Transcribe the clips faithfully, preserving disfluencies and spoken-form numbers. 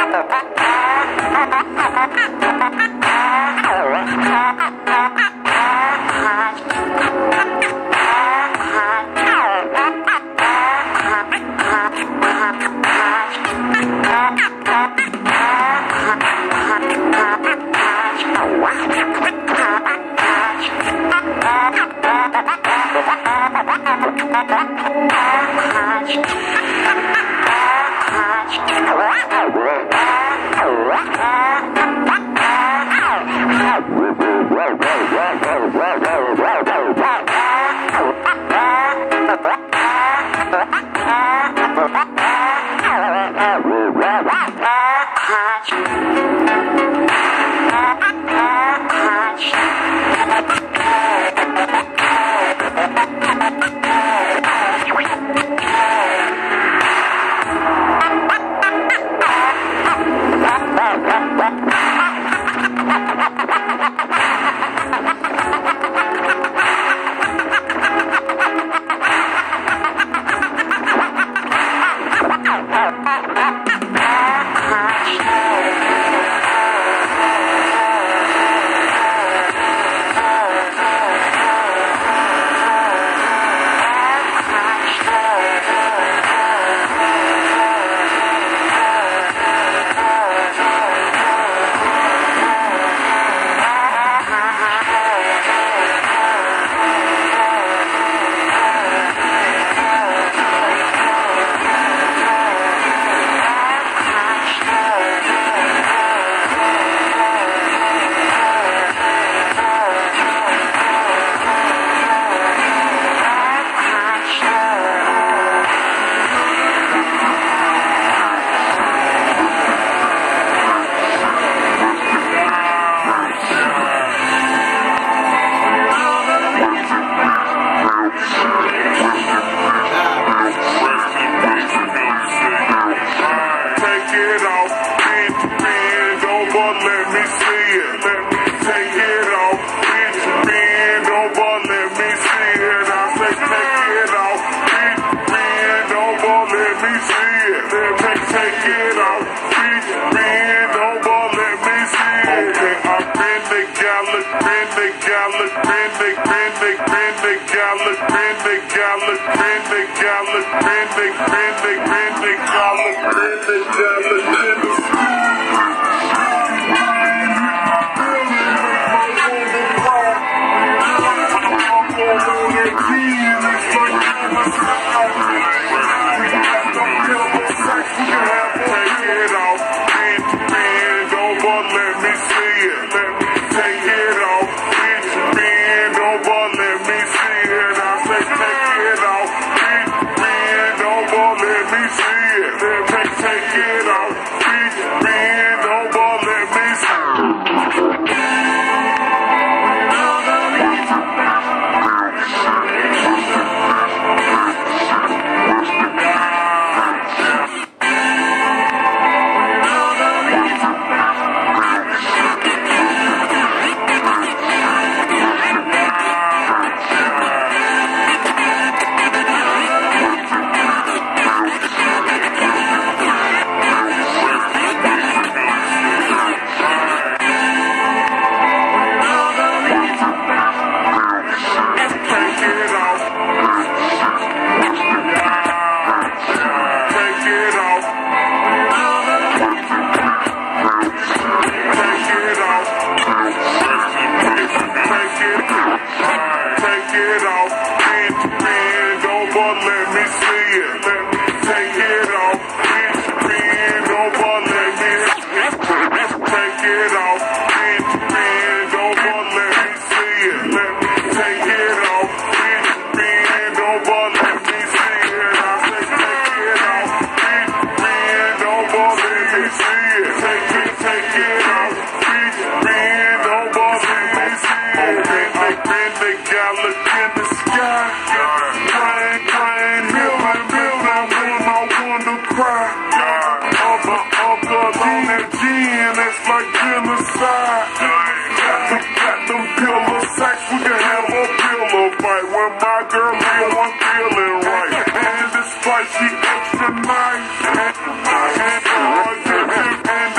She extra nice and, and, and, and, and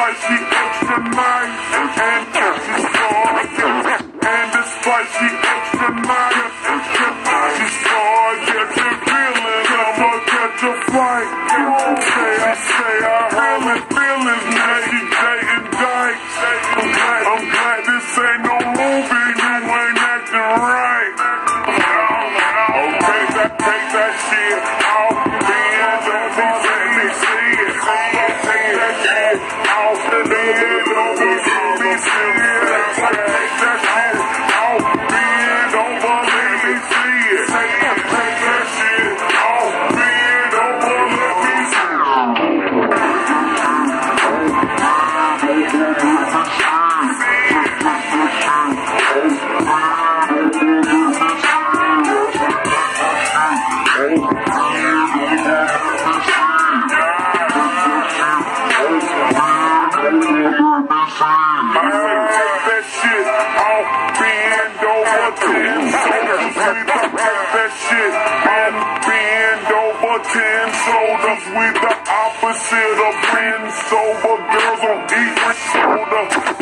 spicy extra nice, and she started, and the spicy extra nice, she started to feeling, I'ma catch a flight. Say I say I really feeling, now she dating Dyke. I'm glad, I'm glad this ain't no movie, you ain't acting right. Oh, take that, take that shit off, man, don't be let me see it. Take that shit off, man, don't be let me see it. Take that shit off, man, don't let me see it. Take that shit off, man, don't let me see ten shoulders with the opposite of men sober girls on each shoulder,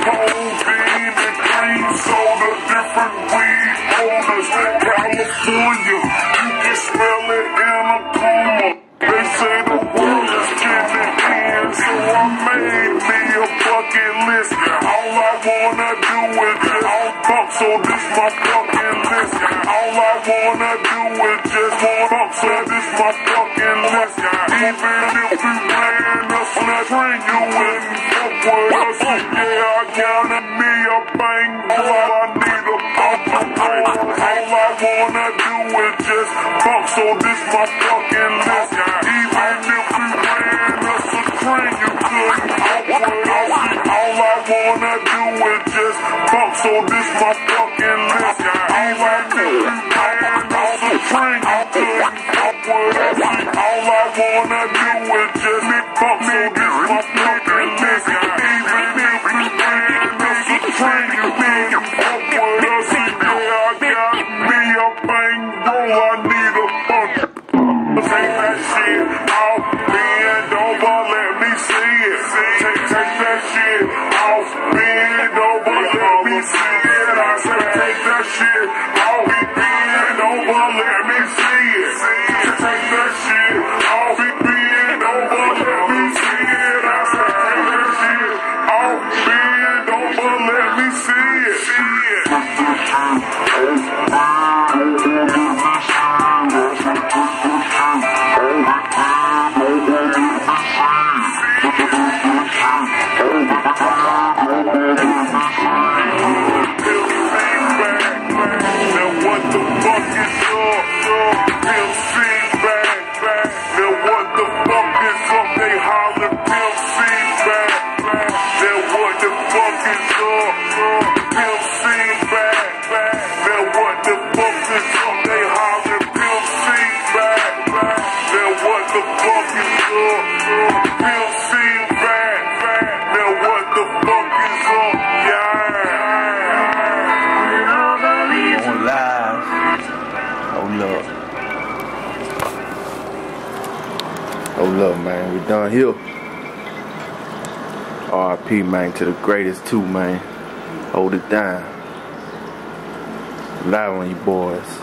codeine and cream soda, different weed odors. California, you can smell it in a coma. They say the world is getting in, so I made me a bucket list. All I wanna do is just all fuck, so this my fucking list. All I wanna do is just want up, so this my fucking list. Even if you playing us on that train, you wouldn't fuck with us. Yeah, I counted me a bang, all I need a bump to pay. All I wanna do is just fuck, so this my fucking list. Even if you playing us a train, you couldn't fuck with us. All I wanna do is just fuck, so this my fucking list. Even if you playing us a train, you couldn't fuck with us. All I wanna do is just fuck, so this my fucking list. Even if you playing us a train, you couldn't fuck with us. Yeah, I got me a bang, roll, I need a bunch. Take that shit off, bend over, let me see it. Take, take that shit off, bend over, let me see it. I said take that shit off, bend over, let me see it. Take that shit off, bend over, let me see it. I said take that shit off, bend over, let me see it. Hold up, man, we done here. R I P, man, to the greatest too, man. Hold it down. Live on you boys.